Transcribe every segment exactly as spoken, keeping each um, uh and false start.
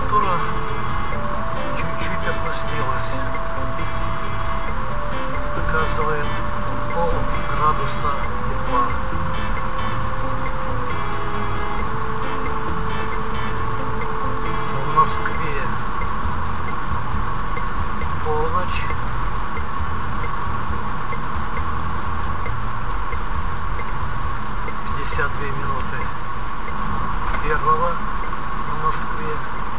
температура чуть-чуть опустилась. Показывает пол градуса тепла. В Москве полночь. пятьдесят две минуты первого в Москве.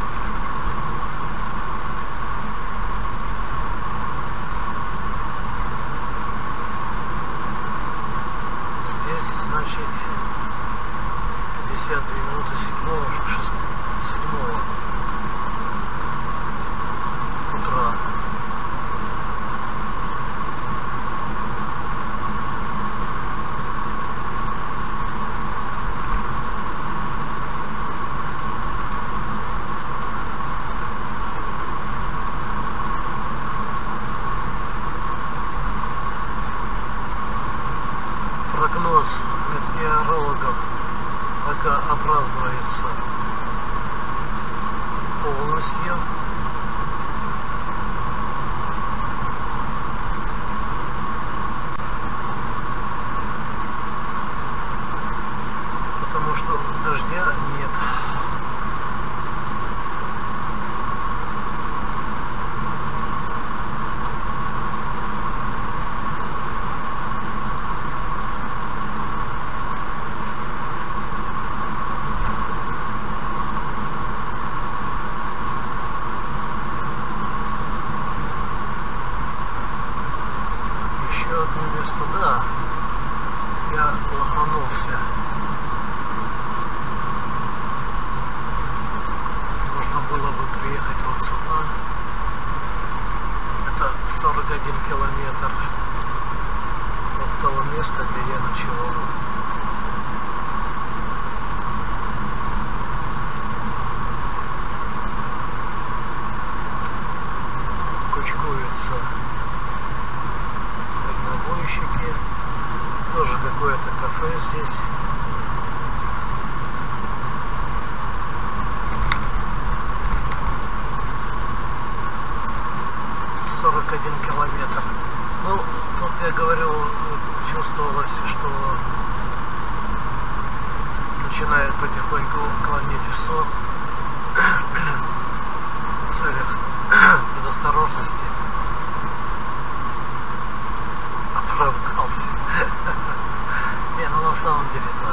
Здесь, значит, пятьдесят две минуты седьмого, седьмого утра. Прогноз метеорологов пока оправдывается полностью. Потому что дождя нет. Да, я лоханулся. Нужно было бы приехать вот сюда. Это сорок один километр от того места, где я ночевал. Кучкуются дальнобойщики. Тоже какое-то кафе здесь. сорок один километр. Ну, тут я говорю, чувствовалось, что начинает потихоньку клонить в сон в целях предосторожности. Оправдался. Не, ну на самом деле так.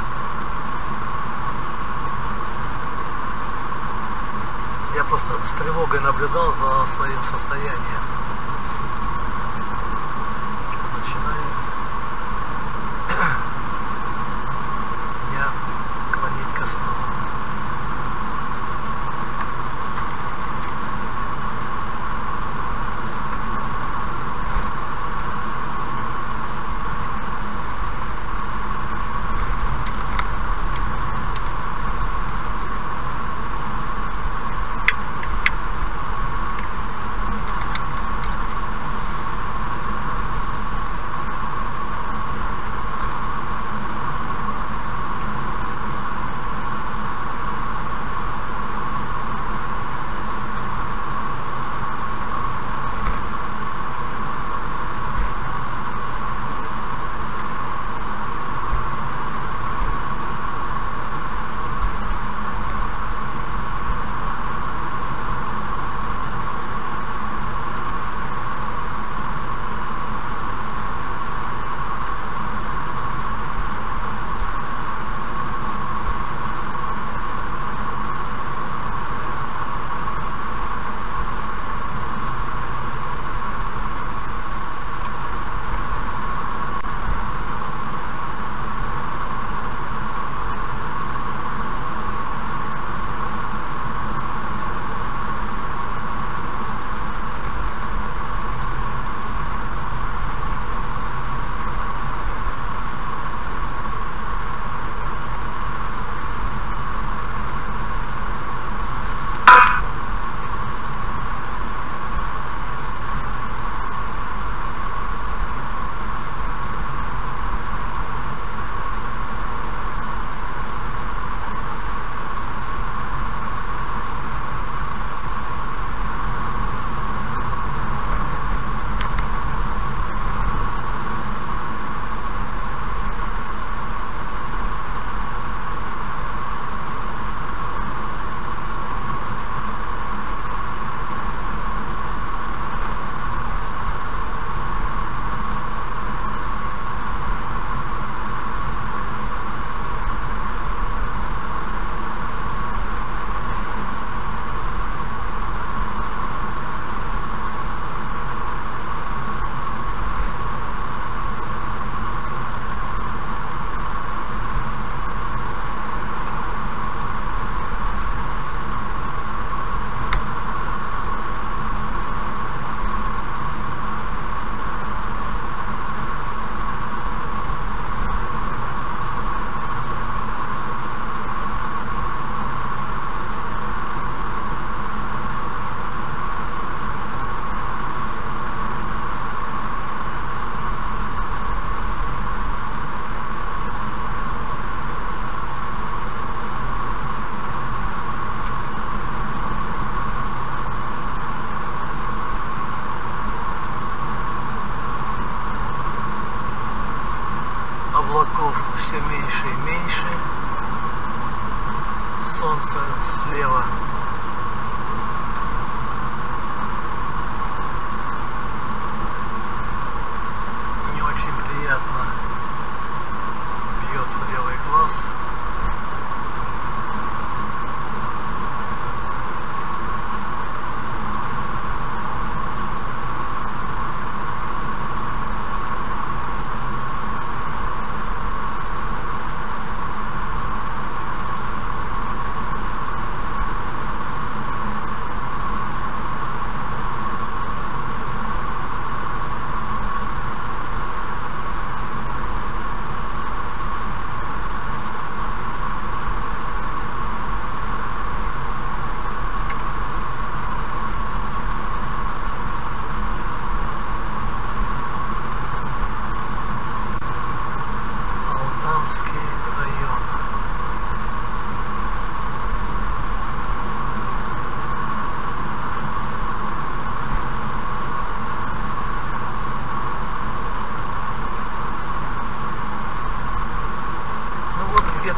Я просто с тревогой наблюдал за своим состоянием. Начинаю меня клонить ко сну.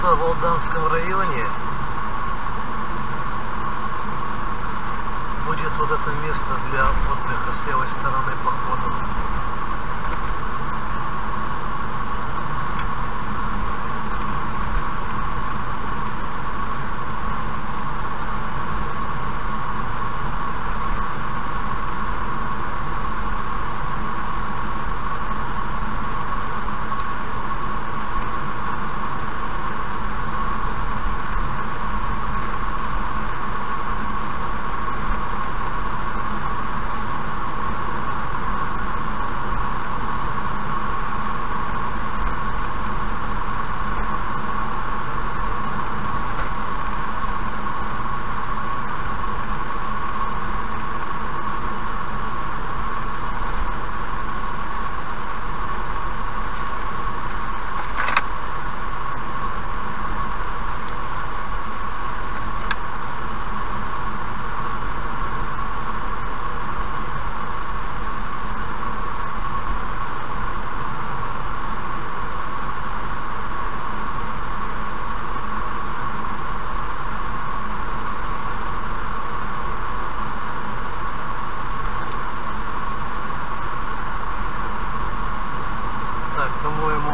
что в Алданском районе будет вот это место для отдыха с левой стороны по ходу. По-моему,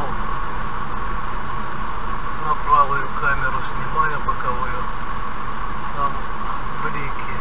на правую камеру снимаю боковую, там блики.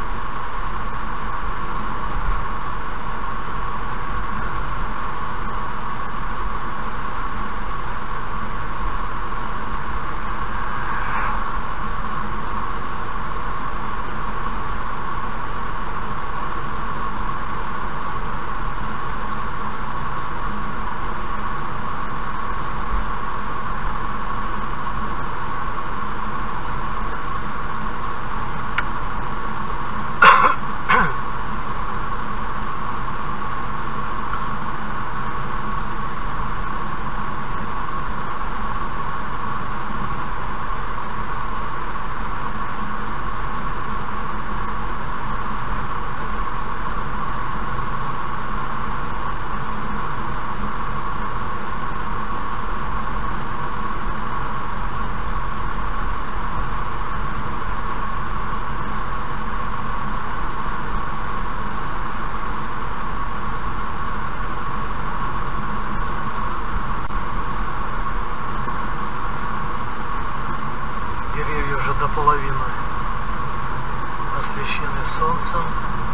Деревья уже до половины освещены солнцем.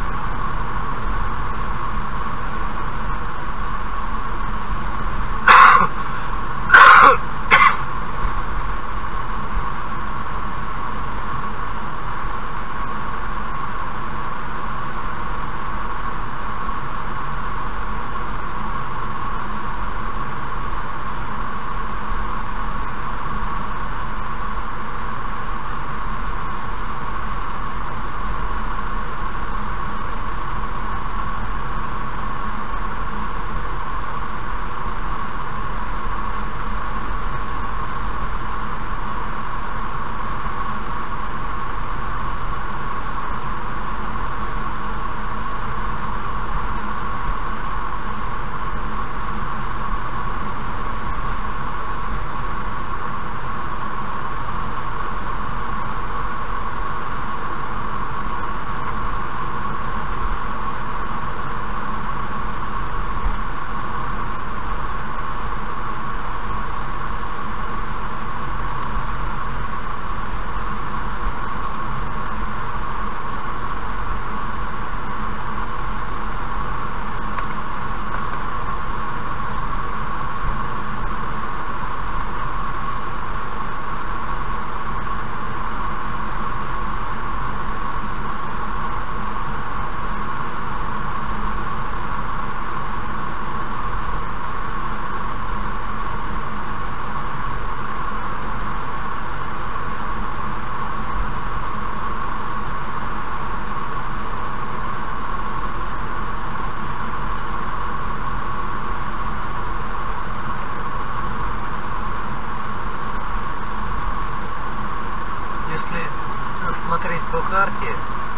По карте,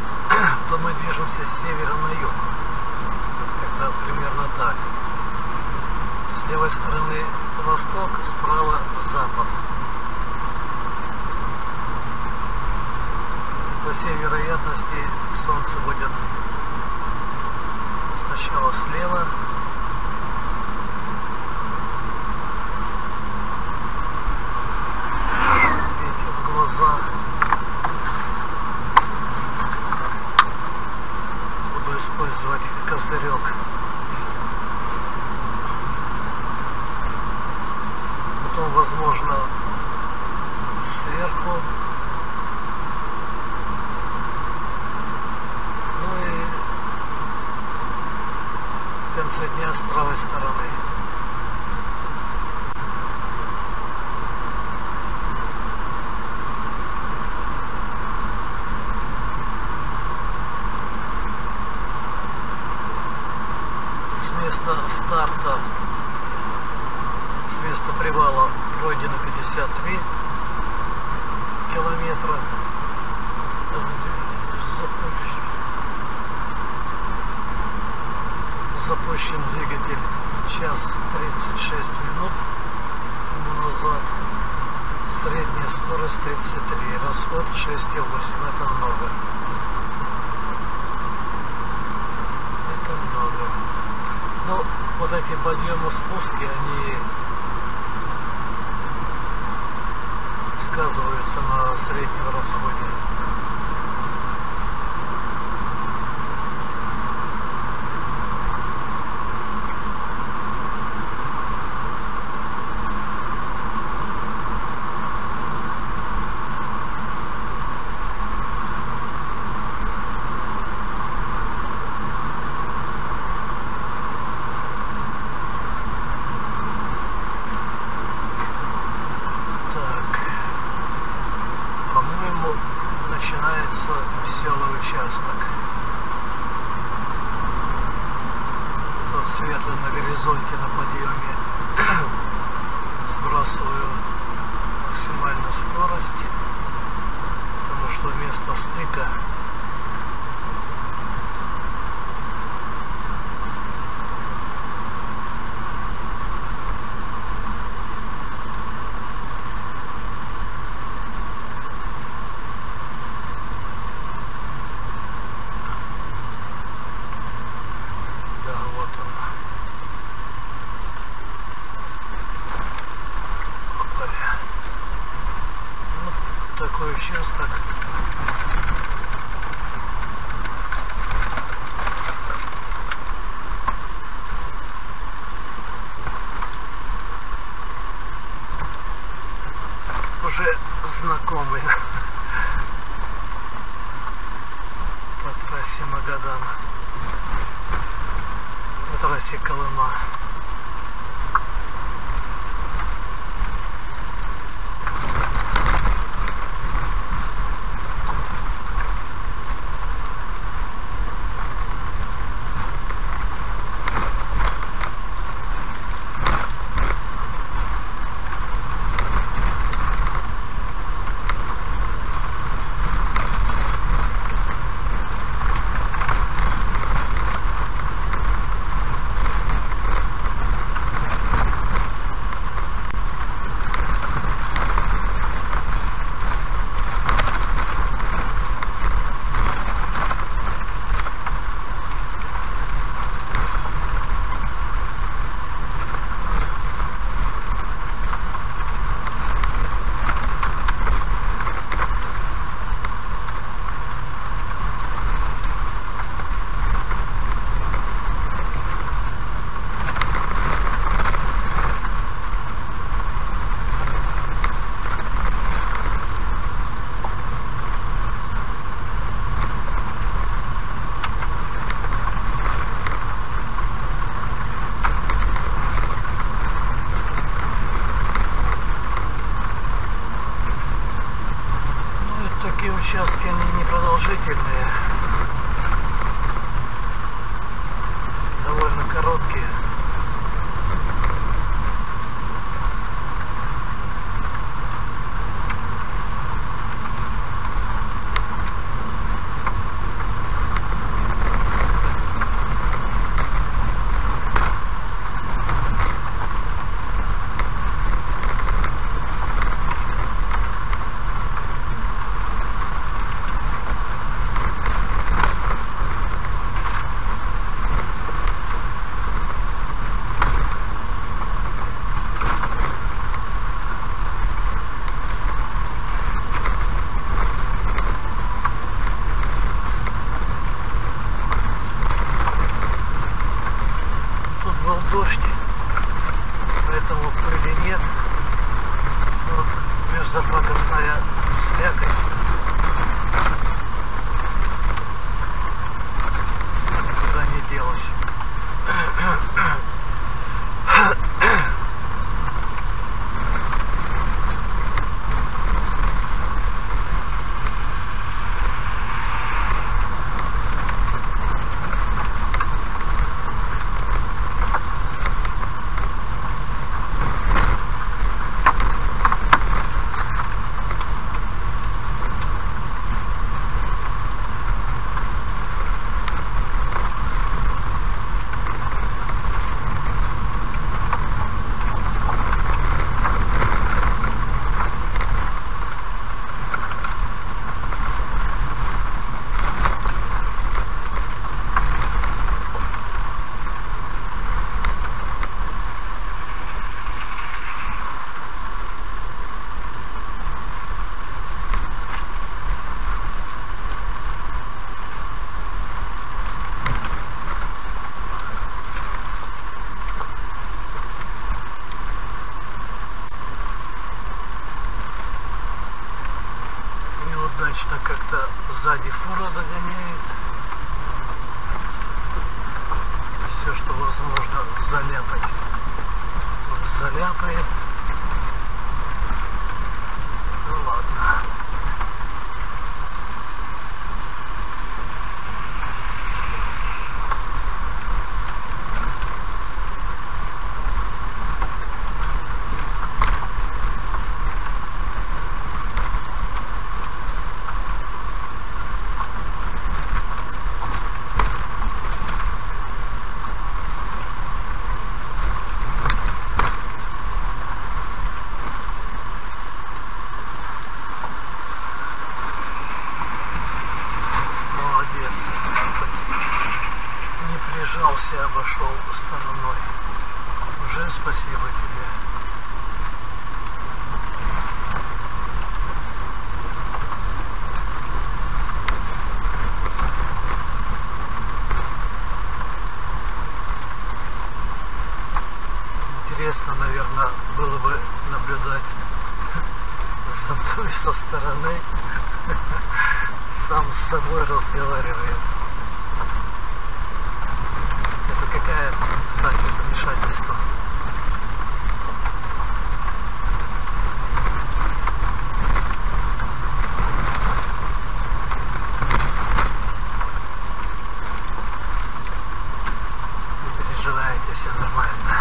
то мы движемся с севера на юг. Это примерно так. С левой стороны восток, справа запад. всей вероятности солнце будет сначала слева, светит в глаза. Буду использовать козырек. Потом, возможно, сверху. Ну и в конце дня с правой стороны. С места старта, с места привала пройдено пятьдесят три километра. Запущен двигатель час тридцать шесть минут тому назад. Средняя скорость тридцать три, расход шесть и восемь. Это много. Это много. Но вот эти подъемы, спуски, они сказываются на среднем расходе. Начинается веселый участок. Тот светлый на горизонте на подъеме. Сбрасываю максимальную скорость, потому что вместо стыка такой участок. Уже знакомый по трассе Магадан, по трассе Колыма. фура догоняет. Все, что возможно, заляпать, заляпает. Ну ладно. Обошел стороной. Уже спасибо тебе. Интересно, наверное, было бы наблюдать за мной со стороны. Сам с собой разговариваю. Какая, кстати, помешательство. Не переживайте, все нормально.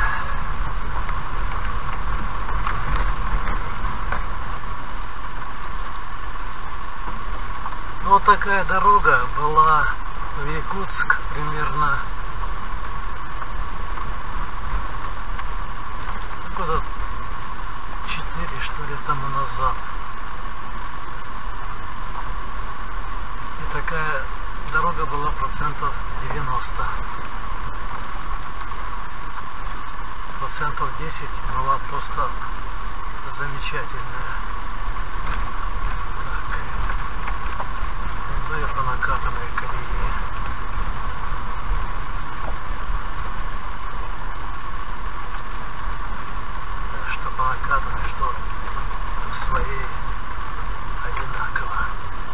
Ну, вот такая дорога была в Якутск примерно года четыре, что ли, тому назад. И такая дорога была процентов девяносто. Процентов десять была просто замечательная. Так. Ну, я по накатанной колее. Накатанной, что своей одинаково.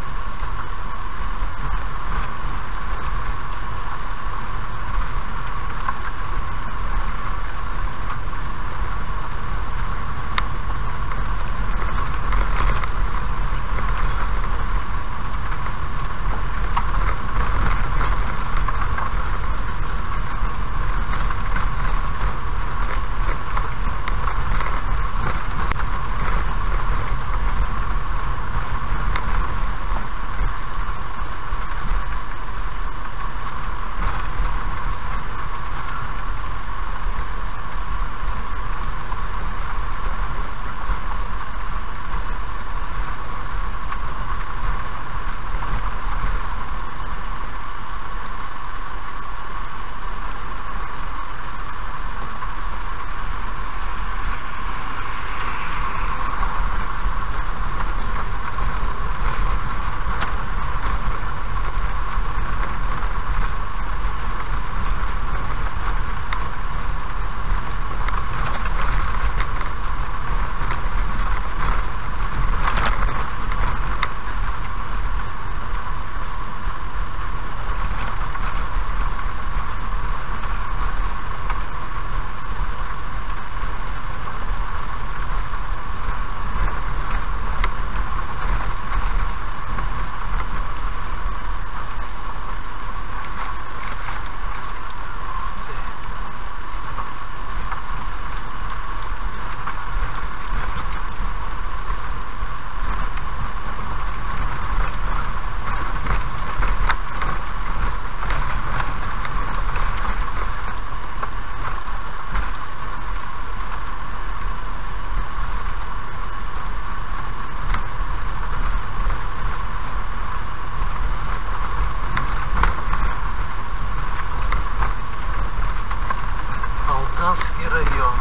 Алтанский район.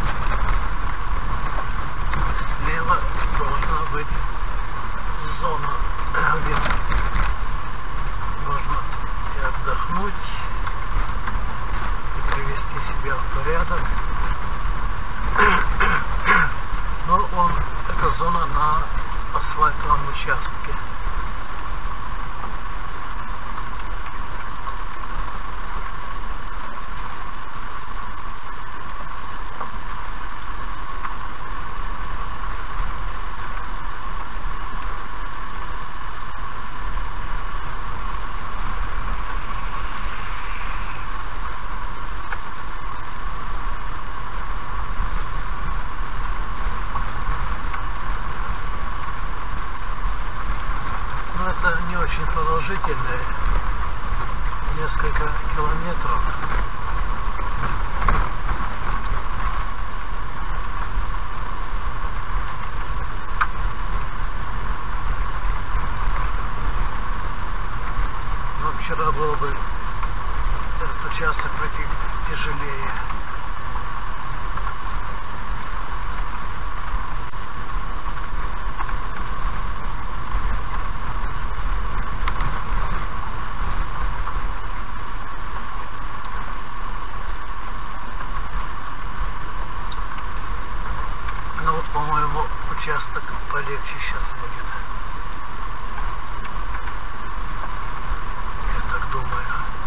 Слева должна быть зона, где можно и отдохнуть, и привести себя в порядок. Но он, эта зона на асфальтовом участке. продолжительный, несколько километров. Но вчера было бы этот участок пройти тяжелее. По-моему, участок полегче сейчас будет. Я так думаю.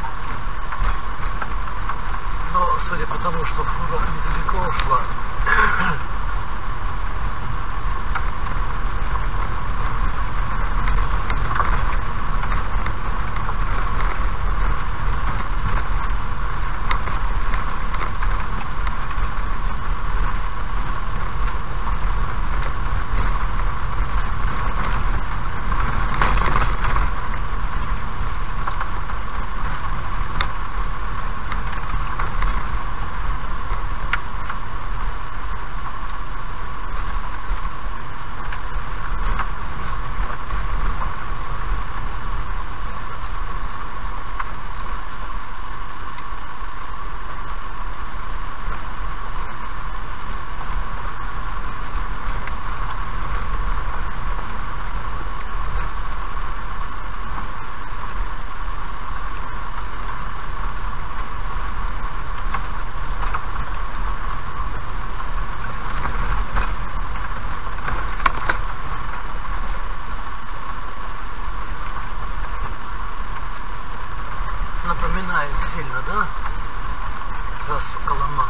Но судя по тому, что фура недалеко ушла, напоминает сильно, да? Трассу Колыма.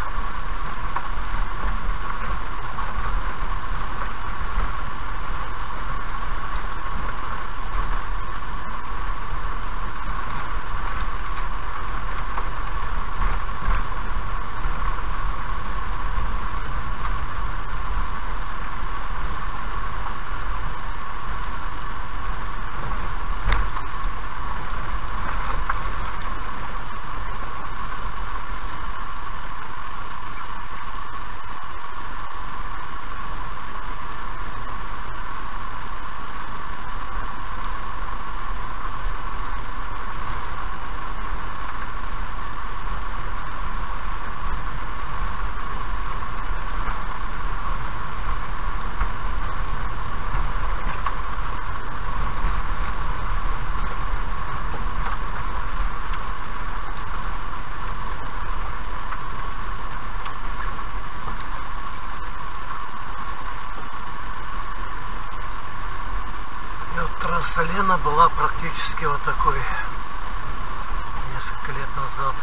Трасса Лена была практически вот такой несколько лет назад.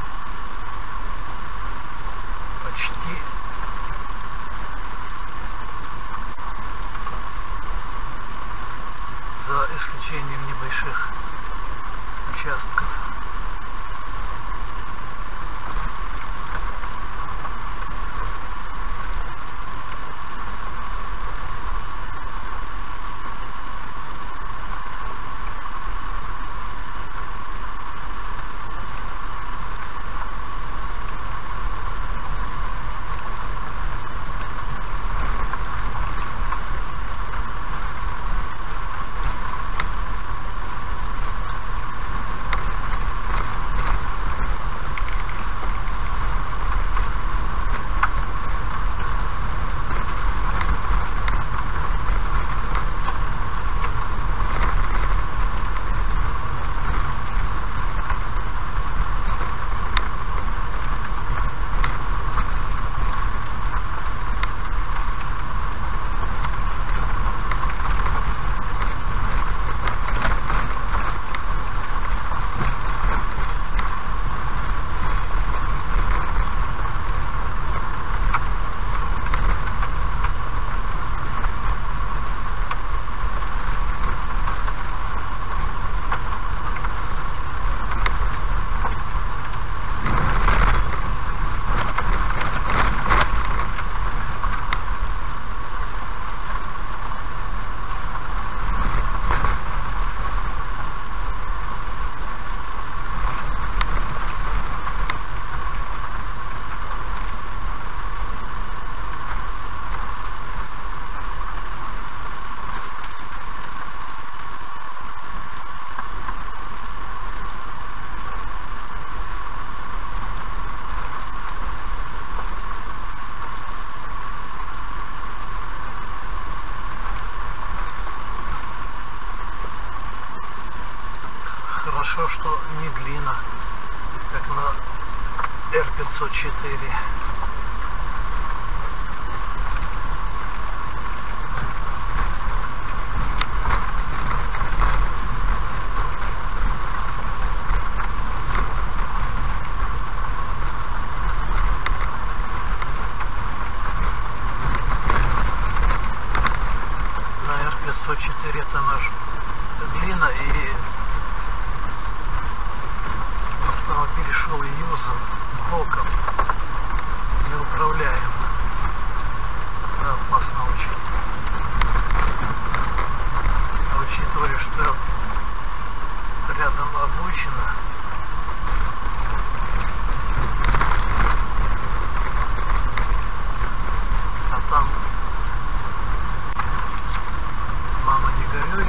Почти. За исключением небольших участков. Хорошо, что не глина, как на эр пятьсот четыре. пятьсот четыре там аж глина, и автомобиль шел юзом, боком, неуправляем. Опасно очень. А учитывая, что рядом обочина, а там мама не горюй.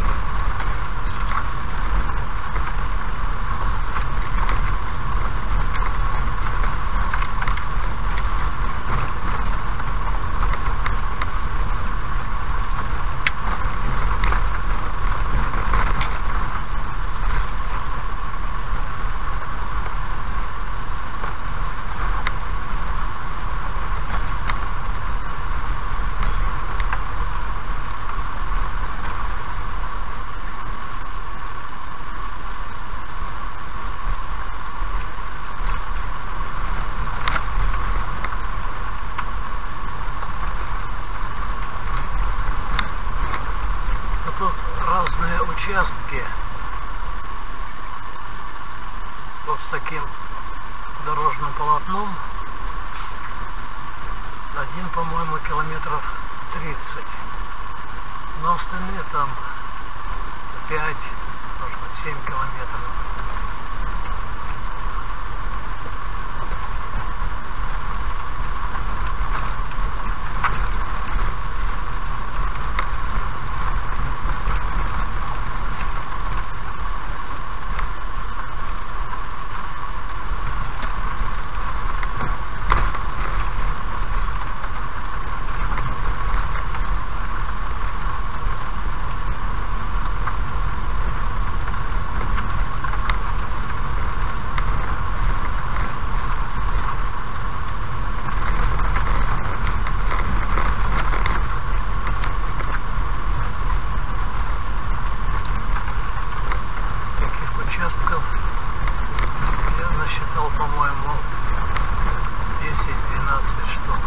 Тут разные участки вот с таким дорожным полотном. Один, по-моему, километров тридцать, но остальные там пять, может быть, семь километров. Участков я насчитал, по-моему, десять-двенадцать штук.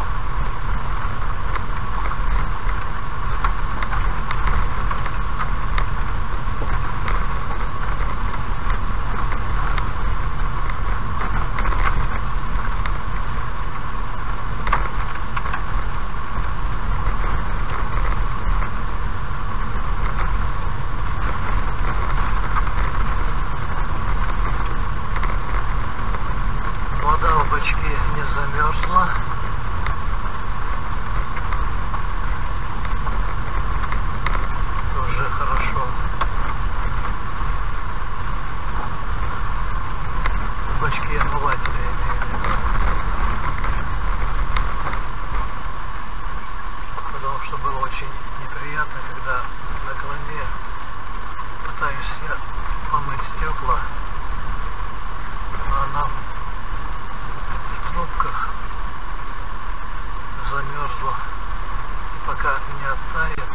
Вода в бачке не замерзла. Уже хорошо. В бачке омывателя имею в виду. Потому что было очень неприятно, когда на клоне пытаешься помыть стекла, а она в трубках замерзла, и пока не оттает,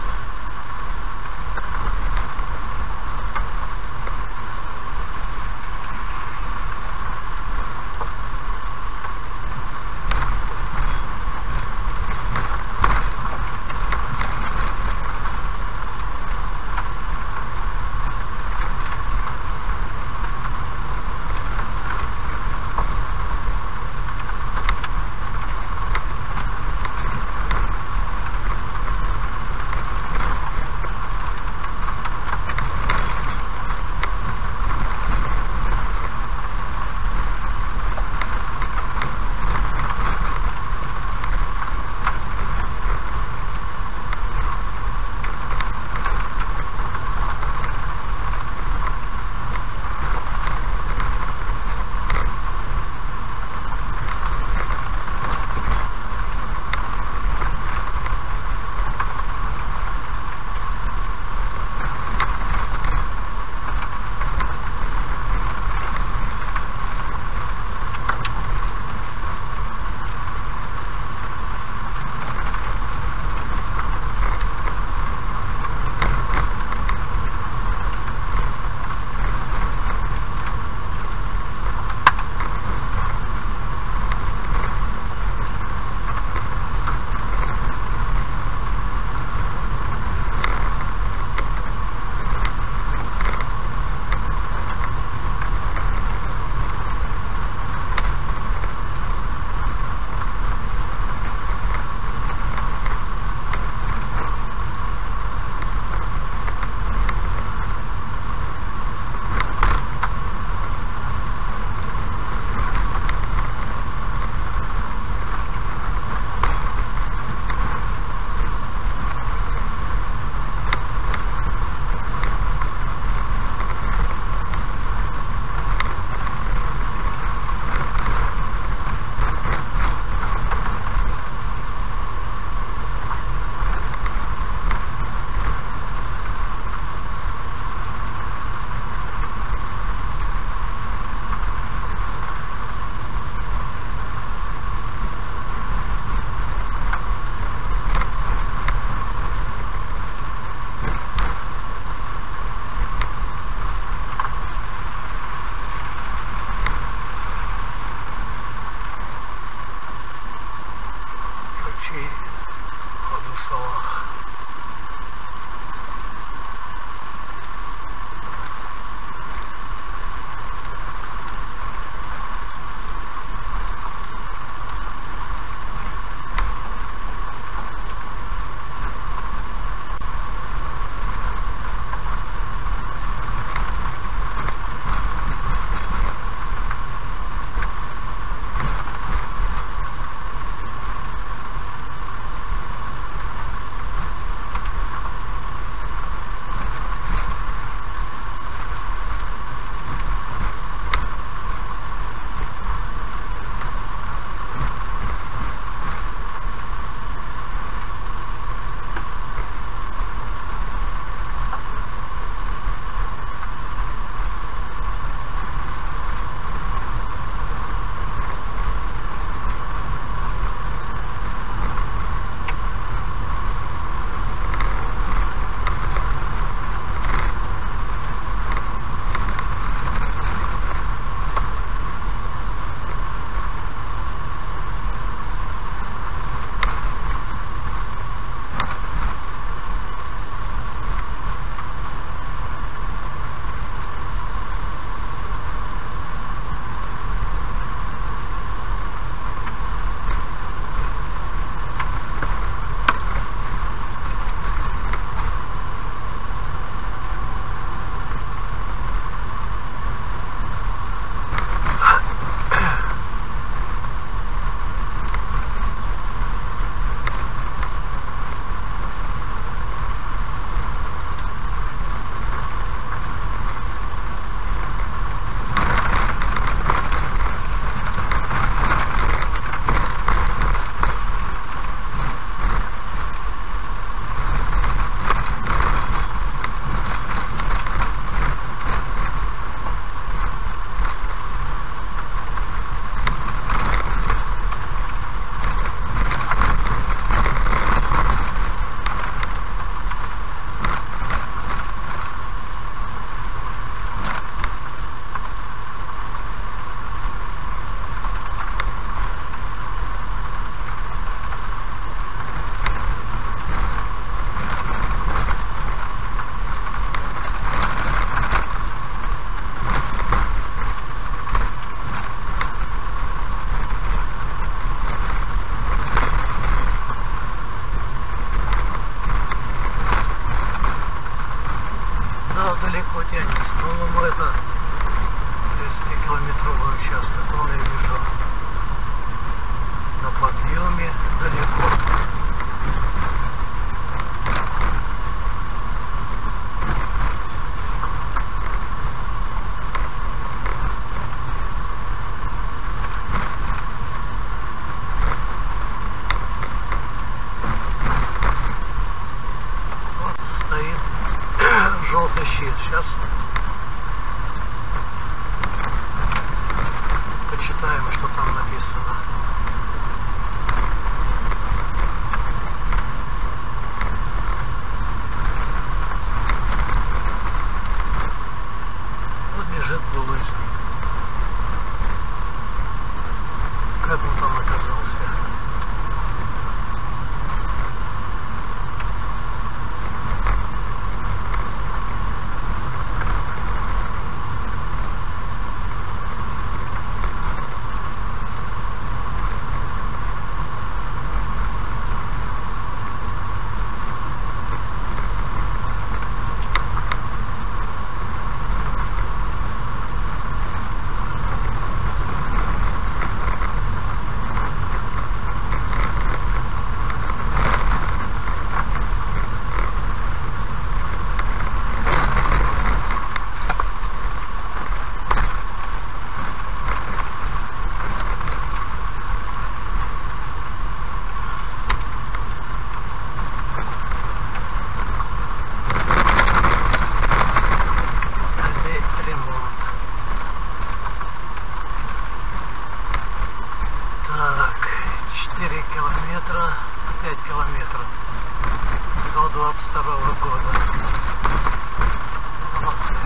километра, пять километров до двадцать второго года. Молодцы.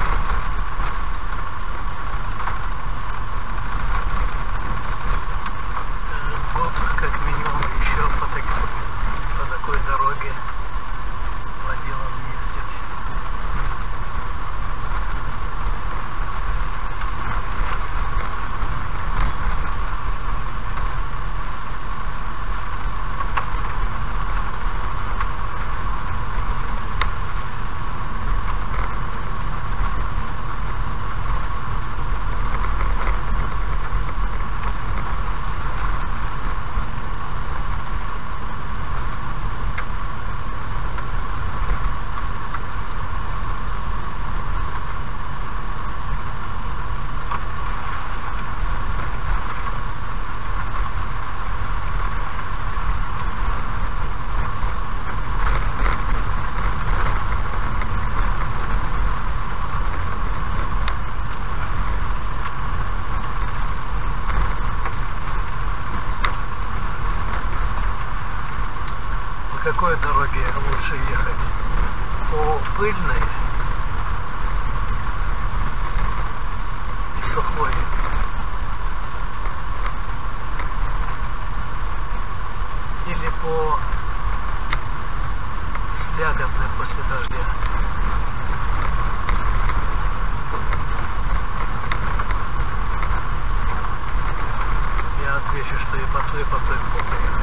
Год как минимум еще по такой, по такой дороге водилам ездить. По какой дороге лучше ехать? По пыльной и сухой? Или по слякотной после дождя? Я отвечу, что и по той, и по той плохо ехать.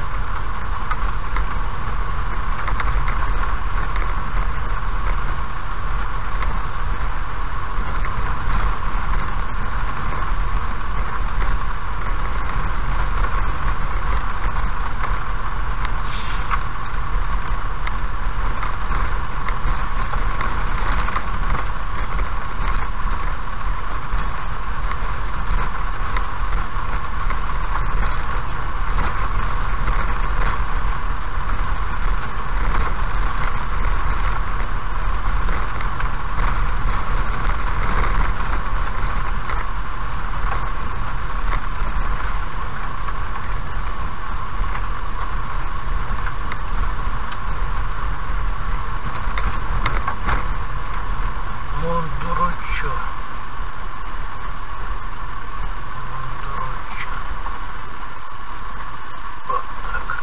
Мондуроччо. Мондуроччо. Вот так вот.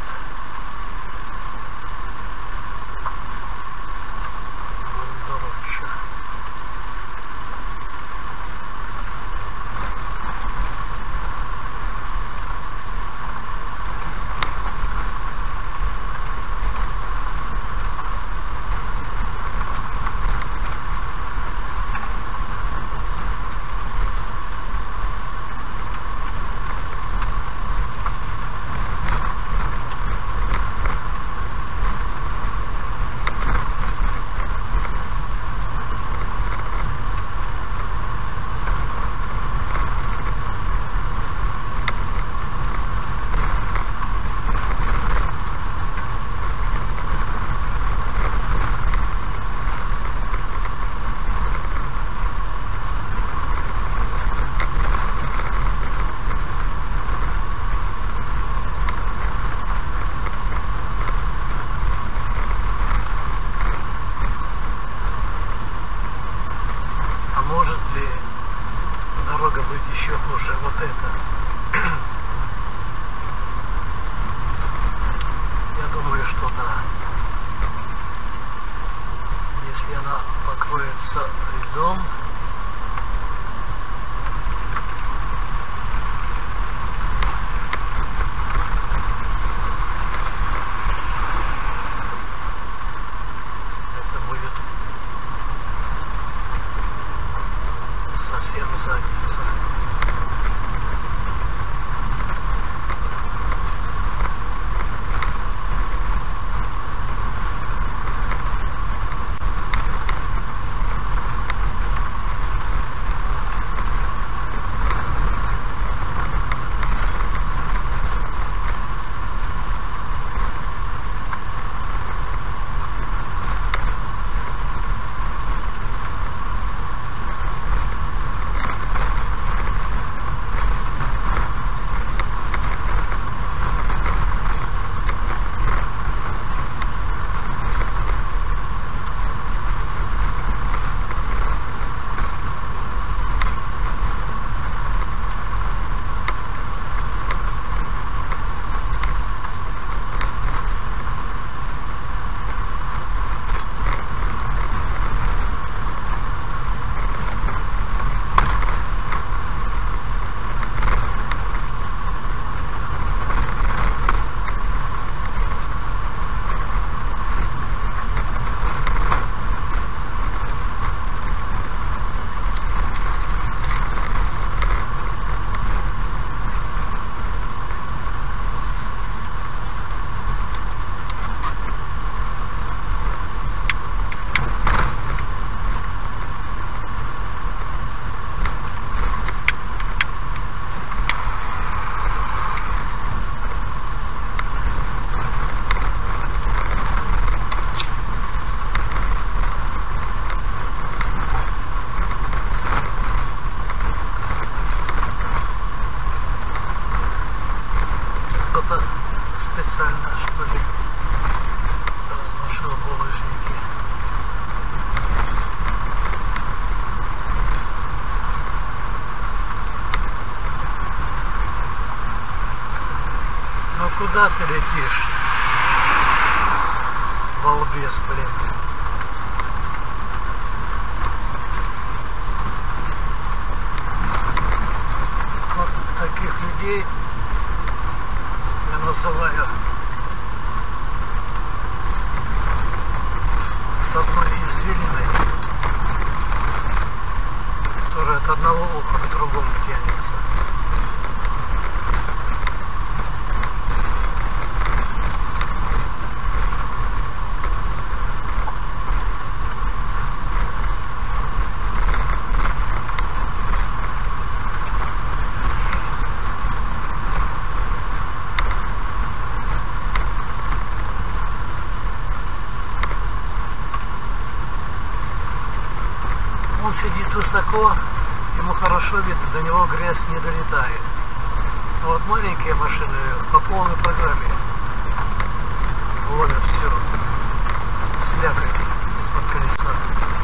Мондуроччо. Может ли дорога быть еще хуже? Вот это. Я думаю, что да. Если она покроется льдом, это будет совсем задница. Куда ты летишь? Балбес, блин. Вот таких людей я называю с одной извилиной, которая от одного уха к другому тянется. Он сидит высоко, ему хорошо видно, до него грязь не долетает. А вот маленькие машины по полной программе ловят все слякоть из-под колеса.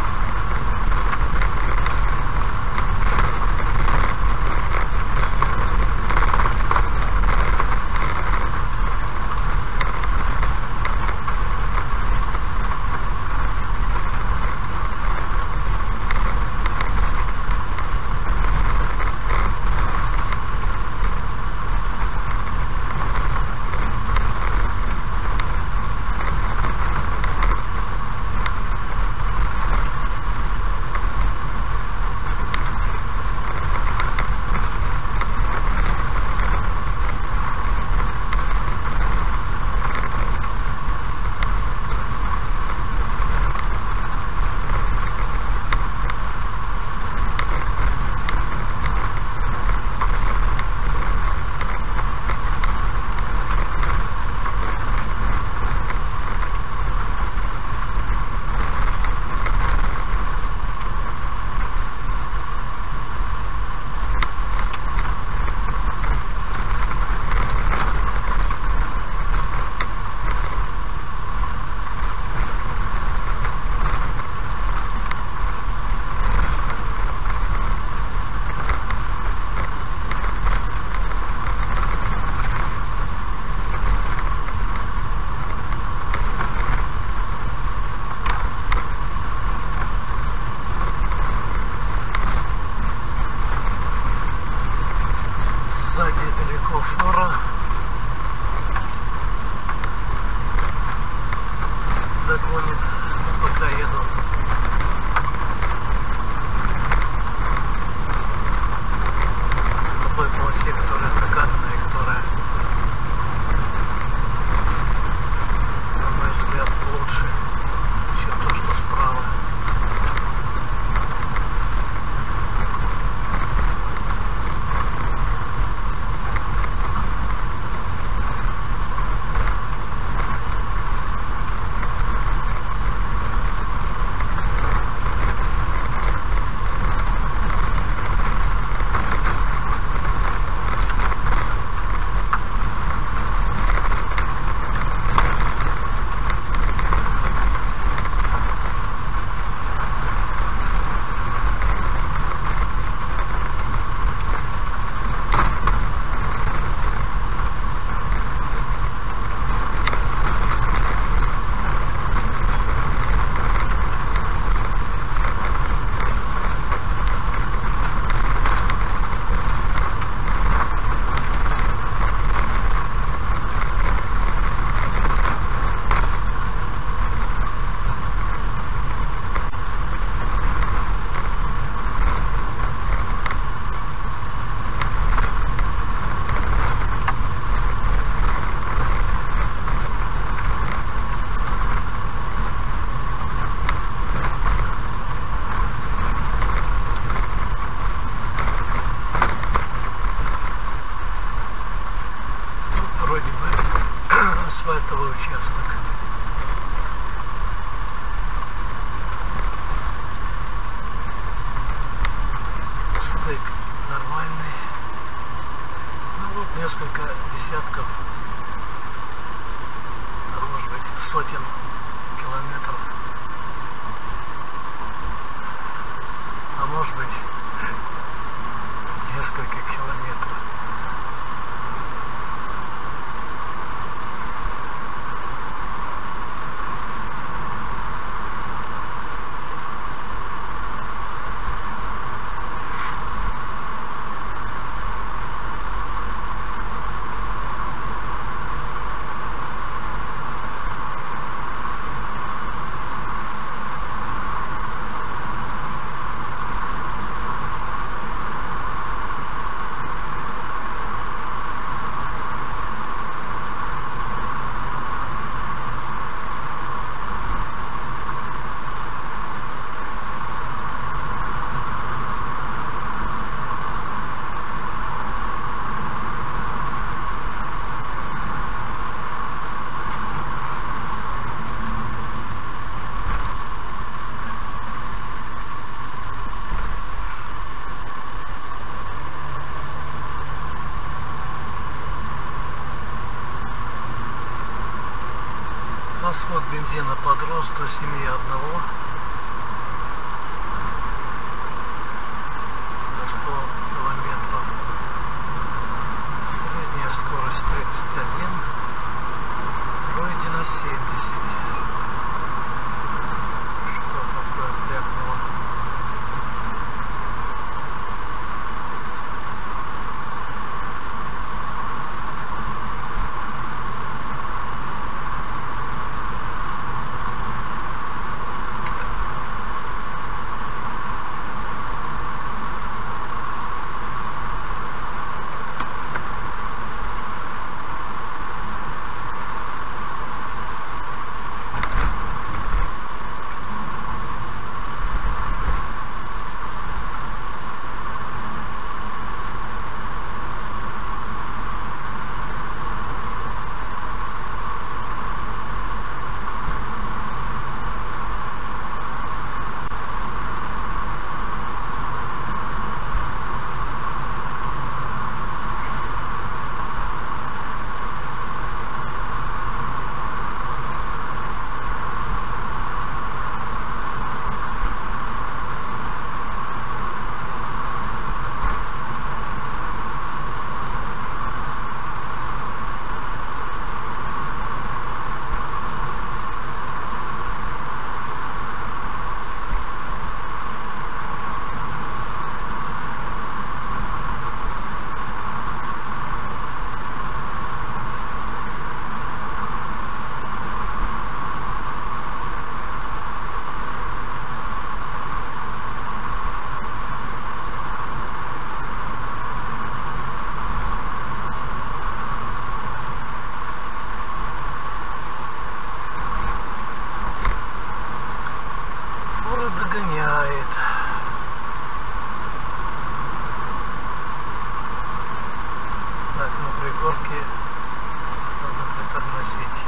Сзади далеко фора. Догонит, пока еду. По той полосе, которая накатана и которая, на мой взгляд, лучше, чем то, что справа. Асфальтовый участок. Стык нормальный. Ну вот несколько десятков, а может быть сотен километров, а может быть несколько километров. Расход бензина подрос до семи и одного на сто километров. Средняя скорость тридцать один, пройдено семьдесят. Что такое крякнуло? Догоняет. Так, на пригорке надо притормозить.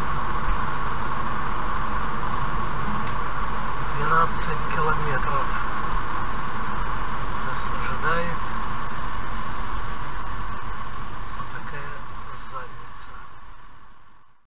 двенадцать километров.